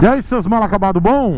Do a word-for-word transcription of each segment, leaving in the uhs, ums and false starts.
E aí, seus mal acabados, bom?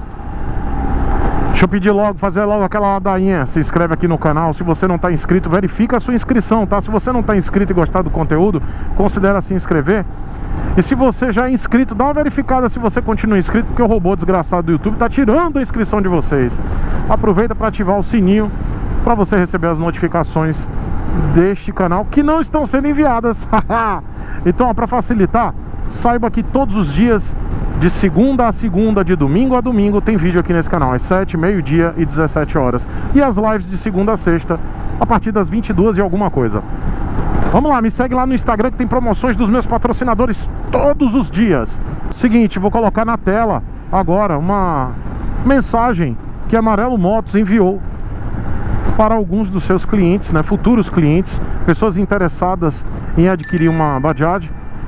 Deixa eu pedir logo, fazer logo aquela ladainha. Se inscreve aqui no canal. Se você não está inscrito, verifica a sua inscrição, tá? Se você não está inscrito e gostar do conteúdo, considera se inscrever. E se você já é inscrito, dá uma verificada se você continua inscrito, porque o robô desgraçado do YouTube tá tirando a inscrição de vocês. Aproveita para ativar o sininho para você receber as notificações deste canal que não estão sendo enviadas. Então, para facilitar, saiba que todos os dias, de segunda a segunda, de domingo a domingo, tem vídeo aqui nesse canal, às sete, meio-dia e dezessete horas. E as lives de segunda a sexta, a partir das vinte e duas e alguma coisa. Vamos lá, me segue lá no Instagram que tem promoções dos meus patrocinadores todos os dias. Seguinte, vou colocar na tela agora uma mensagem que a Amarelo Motos enviou para alguns dos seus clientes, né, futuros clientes, pessoas interessadas em adquirir uma Bajaj.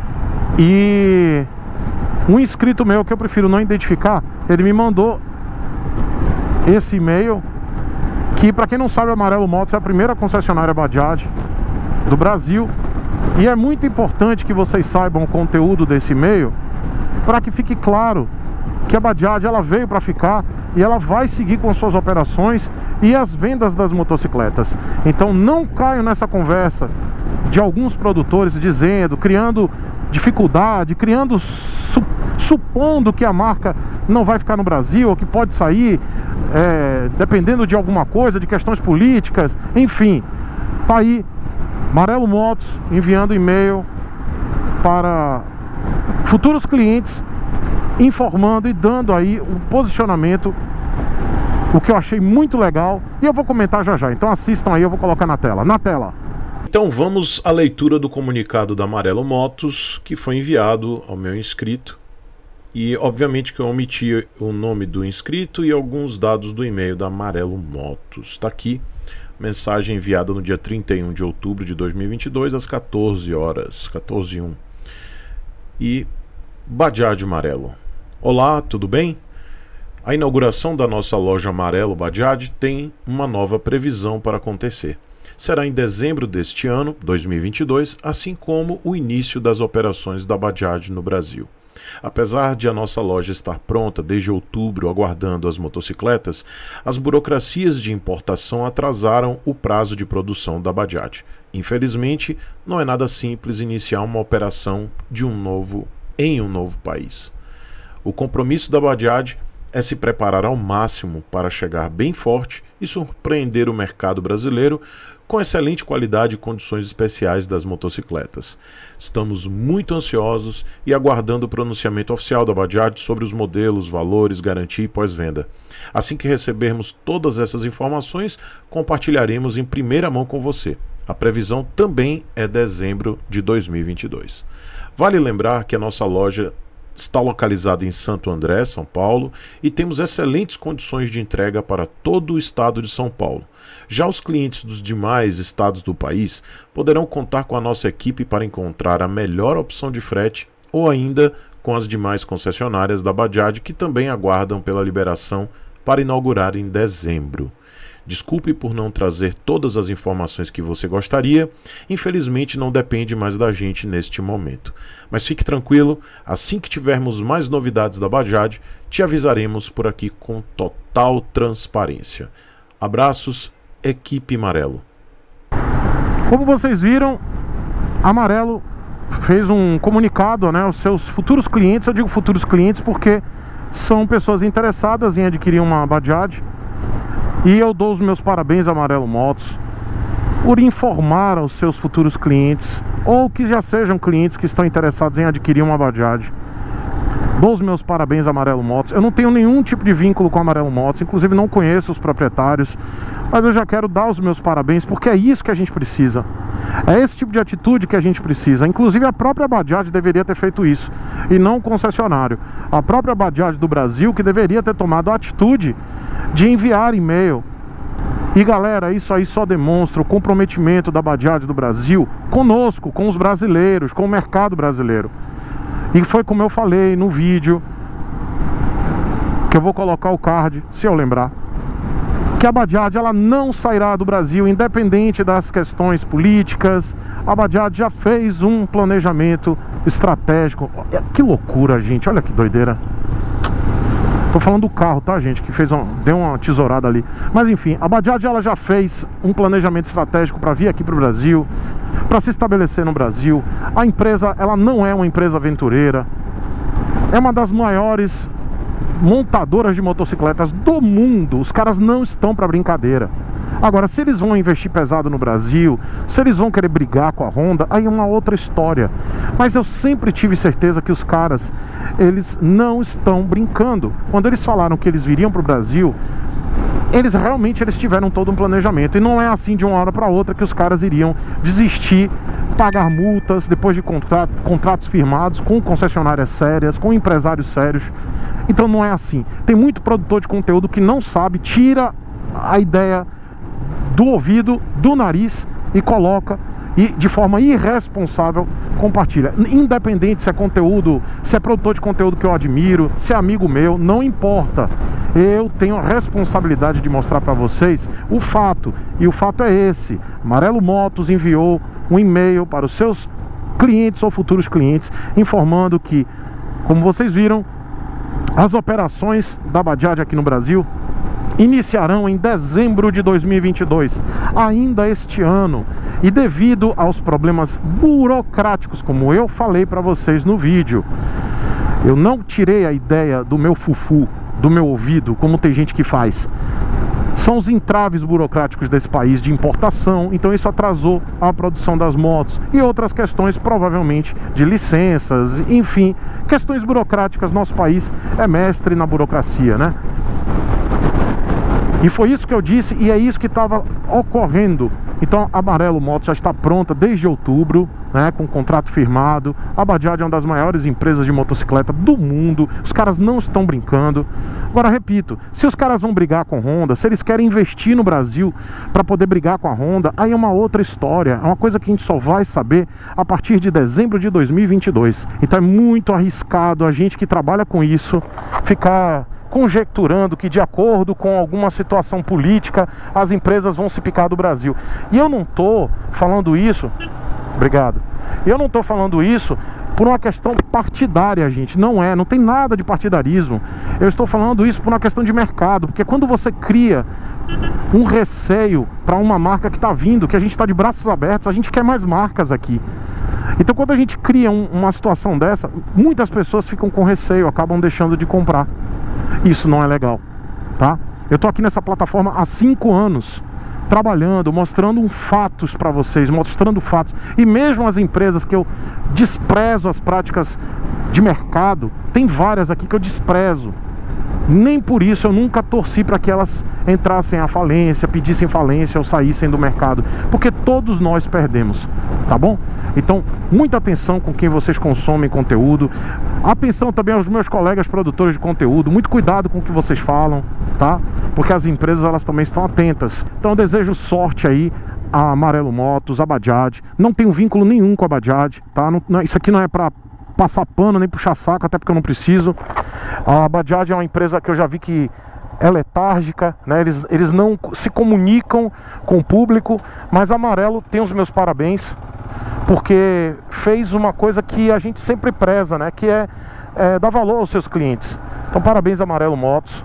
E um inscrito meu, que eu prefiro não identificar, ele me mandou esse e-mail, que, para quem não sabe, a Amarelo Motos é a primeira concessionária Bajaj do Brasil. E é muito importante que vocês saibam o conteúdo desse e-mail, para que fique claro que a Bajaj, ela veio para ficar e ela vai seguir com suas operações e as vendas das motocicletas. Então não caio nessa conversa de alguns produtores dizendo, criando dificuldade, criando, su supondo que a marca não vai ficar no Brasil, ou que pode sair, é, dependendo de alguma coisa, de questões políticas, enfim. Tá aí Amarelo Motos enviando e-mail para futuros clientes, informando e dando aí o posicionamento, o que eu achei muito legal, e eu vou comentar já já. Então assistam aí, eu vou colocar na tela, na tela. Então vamos à leitura do comunicado da Amarelo Motos, que foi enviado ao meu inscrito. E obviamente que eu omiti o nome do inscrito e alguns dados do e-mail da Amarelo Motos. Está aqui, mensagem enviada no dia trinta e um de outubro de dois mil e vinte e dois, às quatorze horas, quatorze e um. E Bajaj Amarelo. Olá, tudo bem? A inauguração da nossa loja Amarelo Bajaj tem uma nova previsão para acontecer. Será em dezembro deste ano, dois mil e vinte e dois, assim como o início das operações da Bajaj no Brasil. Apesar de a nossa loja estar pronta desde outubro aguardando as motocicletas, as burocracias de importação atrasaram o prazo de produção da Bajaj. Infelizmente, não é nada simples iniciar uma operação de um novo, em um novo país. O compromisso da Bajaj é se preparar ao máximo para chegar bem forte e surpreender o mercado brasileiro com excelente qualidade e condições especiais das motocicletas. Estamos muito ansiosos e aguardando o pronunciamento oficial da Bajaj sobre os modelos, valores, garantia e pós-venda. Assim que recebermos todas essas informações, compartilharemos em primeira mão com você. A previsão também é dezembro de dois mil e vinte e dois. Vale lembrar que a nossa loja está localizada em Santo André, São Paulo, e temos excelentes condições de entrega para todo o estado de São Paulo. Já os clientes dos demais estados do país poderão contar com a nossa equipe para encontrar a melhor opção de frete, ou ainda com as demais concessionárias da Bajaj, que também aguardam pela liberação para inaugurar em dezembro. Desculpe por não trazer todas as informações que você gostaria, infelizmente não depende mais da gente neste momento. Mas fique tranquilo, assim que tivermos mais novidades da Bajaj, te avisaremos por aqui com total transparência. Abraços, equipe Amarelo. Como vocês viram, a Amarelo fez um comunicado, né, aos seus futuros clientes. Eu digo futuros clientes porque são pessoas interessadas em adquirir uma Bajaj. E eu dou os meus parabéns à Amarelo Motos por informar aos seus futuros clientes, ou que já sejam clientes que estão interessados em adquirir uma Bajaj. Dou os meus parabéns à Amarelo Motos. Eu não tenho nenhum tipo de vínculo com a Amarelo Motos, inclusive não conheço os proprietários, mas eu já quero dar os meus parabéns, porque é isso que a gente precisa. É esse tipo de atitude que a gente precisa. Inclusive a própria Bajaj deveria ter feito isso, e não o concessionário. A própria Bajaj do Brasil que deveria ter tomado a atitude de enviar e-mail. E galera, isso aí só demonstra o comprometimento da Bajaj do Brasil conosco, com os brasileiros, com o mercado brasileiro. E foi como eu falei no vídeo, que eu vou colocar o card, se eu lembrar, que a Bajaj, ela não sairá do Brasil, independente das questões políticas. A Bajaj já fez um planejamento estratégico. Que loucura, gente, olha que doideira. Tô falando do carro, tá, gente? Que fez uma, deu uma tesourada ali. Mas enfim, a Bajaj ela já fez um planejamento estratégico para vir aqui pro Brasil, para se estabelecer no Brasil. A empresa, ela não é uma empresa aventureira. É uma das maiores montadoras de motocicletas do mundo. Os caras não estão para brincadeira. Agora, se eles vão investir pesado no Brasil, se eles vão querer brigar com a Honda, aí é uma outra história. Mas eu sempre tive certeza que os caras, eles não estão brincando. Quando eles falaram que eles viriam para o Brasil, eles realmente eles tiveram todo um planejamento. E não é assim de uma hora para outra que os caras iriam desistir, pagar multas depois de contrat contratos firmados com concessionárias sérias, com empresários sérios. Então não é assim. Tem muito produtor de conteúdo que não sabe, tira a ideia do ouvido, do nariz e coloca, e de forma irresponsável compartilha. Independente se é conteúdo, se é produtor de conteúdo que eu admiro, se é amigo meu, não importa. Eu tenho a responsabilidade de mostrar para vocês o fato, e o fato é esse: Marelo Motos enviou um e-mail para os seus clientes ou futuros clientes informando que, como vocês viram, as operações da Bajaj aqui no Brasil iniciarão em dezembro de dois mil e vinte e dois, ainda este ano. E devido aos problemas burocráticos, como eu falei para vocês no vídeo, eu não tirei a ideia do meu fufu, do meu ouvido, como tem gente que faz. São os entraves burocráticos desse país de importação, então isso atrasou a produção das motos. E outras questões, provavelmente, de licenças, enfim, questões burocráticas. Nosso país é mestre na burocracia, né? E foi isso que eu disse, e é isso que estava ocorrendo. Então a Marelo Motos já está pronta desde outubro, né, com um contrato firmado. A Bajaj é uma das maiores empresas de motocicleta do mundo. Os caras não estão brincando. Agora, repito, se os caras vão brigar com a Honda, se eles querem investir no Brasil para poder brigar com a Honda, aí é uma outra história. É uma coisa que a gente só vai saber a partir de dezembro de dois mil e vinte e dois. Então é muito arriscado a gente que trabalha com isso ficar conjecturando que, de acordo com alguma situação política, as empresas vão se picar do Brasil. E eu não tô falando isso, obrigado, eu não tô falando isso por uma questão partidária, gente. Não é, não tem nada de partidarismo. Eu estou falando isso por uma questão de mercado, porque quando você cria um receio para uma marca que está vindo, que a gente está de braços abertos, a gente quer mais marcas aqui. Então quando a gente cria um, uma situação dessa, muitas pessoas ficam com receio, acabam deixando de comprar. Isso não é legal, tá? Eu tô aqui nessa plataforma há cinco anos, trabalhando, mostrando um fatos para vocês, mostrando fatos. E mesmo as empresas que eu desprezo as práticas de mercado, tem várias aqui que eu desprezo. Nem por isso eu nunca torci para que elas entrassem à falência, pedissem falência ou saíssem do mercado, porque todos nós perdemos, tá bom? Então, muita atenção com quem vocês consomem conteúdo. Atenção também aos meus colegas produtores de conteúdo. Muito cuidado com o que vocês falam, tá? Porque as empresas, elas também estão atentas. Então eu desejo sorte aí a Marelo Motos, a Bajaj. Não tenho vínculo nenhum com a Bajaj, tá? Não, não, isso aqui não é para passar pano nem puxar saco, até porque eu não preciso. A Bajaj é uma empresa que eu já vi que é letárgica, né? Eles, eles não se comunicam com o público. Mas a Marelo tem os meus parabéns, porque fez uma coisa que a gente sempre preza, né? Que é, é dar valor aos seus clientes. Então parabéns a Marelo Motos.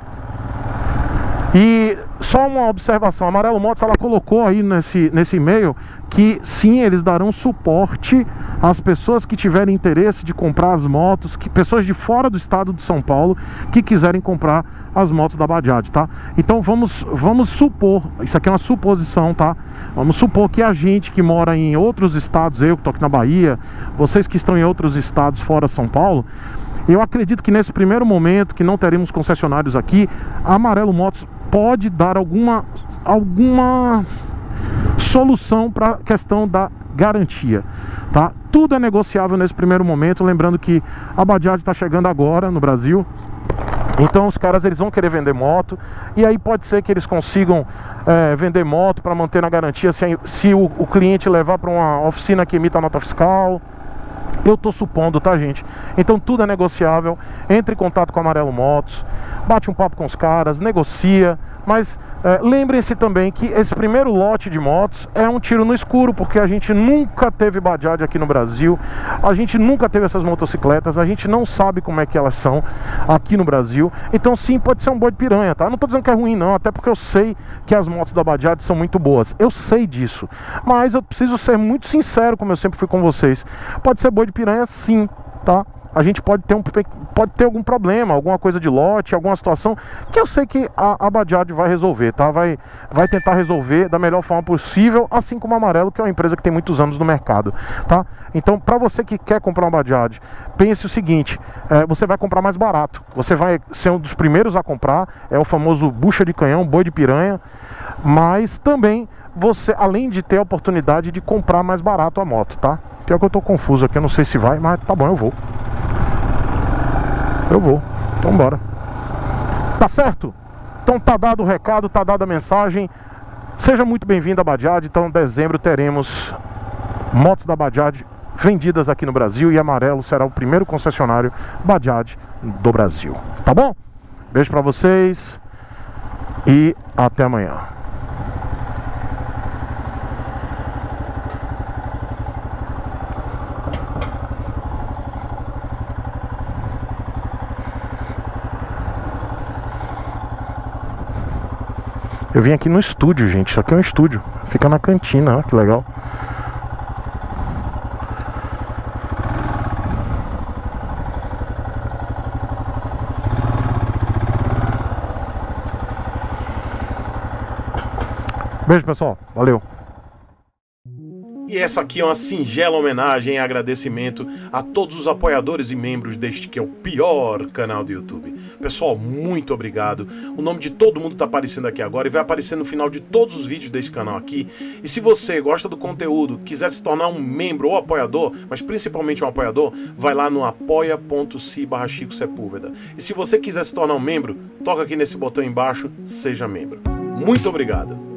E só uma observação: a Marelo Motos, ela colocou aí nesse, nesse e-mail que sim, eles darão suporte às pessoas que tiverem interesse de comprar as motos, que pessoas de fora do estado de São Paulo que quiserem comprar as motos da Bajaj, tá? Então vamos, vamos supor, isso aqui é uma suposição, tá? Vamos supor que a gente que mora em outros estados, eu que tô aqui na Bahia, vocês que estão em outros estados fora São Paulo, eu acredito que nesse primeiro momento, que não teremos concessionários aqui, a Marelo Motos pode dar alguma, alguma solução para a questão da garantia, tá? Tudo é negociável nesse primeiro momento, lembrando que a Bajaj está chegando agora no Brasil. Então os caras, eles vão querer vender moto, e aí pode ser que eles consigam é, vender moto para manter na garantia se, se o, o cliente levar para uma oficina que emita nota fiscal. Eu tô supondo, tá, gente? Então tudo é negociável. Entre em contato com a Marelo Motos, bate um papo com os caras, negocia, mas É, lembrem-se também que esse primeiro lote de motos é um tiro no escuro, porque a gente nunca teve Bajaj aqui no Brasil, a gente nunca teve essas motocicletas, a gente não sabe como é que elas são aqui no Brasil. Então sim, pode ser um boi de piranha, tá? Não tô dizendo que é ruim não, até porque eu sei que as motos da Bajaj são muito boas, eu sei disso, mas eu preciso ser muito sincero, como eu sempre fui com vocês. Pode ser boi de piranha sim, tá? A gente pode ter, um, pode ter algum problema, alguma coisa de lote, alguma situação que eu sei que a, a Bajaj vai resolver, tá? Vai, vai tentar resolver da melhor forma possível, assim como a Amarelo, que é uma empresa que tem muitos anos no mercado, tá? Então, para você que quer comprar uma Bajaj, pense o seguinte, é, você vai comprar mais barato, você vai ser um dos primeiros a comprar, é o famoso bucha de canhão, boi de piranha, mas também você, além de ter a oportunidade de comprar mais barato a moto, tá? Pior que eu tô confuso aqui, eu não sei se vai, mas tá bom, eu vou. Eu vou, então bora. Tá certo? Então tá dado o recado, tá dada a mensagem. Seja muito bem-vindo à Bajaj. Então em dezembro teremos motos da Bajaj vendidas aqui no Brasil, e Amarelo será o primeiro concessionário Bajaj do Brasil. Tá bom? Beijo pra vocês e até amanhã. Eu vim aqui no estúdio, gente. Isso aqui é um estúdio. Fica na cantina, ó, que legal. Beijo, pessoal. Valeu. E essa aqui é uma singela homenagem e agradecimento a todos os apoiadores e membros deste que é o pior canal do YouTube. Pessoal, muito obrigado. O nome de todo mundo tá aparecendo aqui agora e vai aparecer no final de todos os vídeos desse canal aqui. E se você gosta do conteúdo, quiser se tornar um membro ou apoiador, mas principalmente um apoiador, vai lá no apoia.se barra Chico Sepúlveda. E se você quiser se tornar um membro, toca aqui nesse botão embaixo, seja membro. Muito obrigado.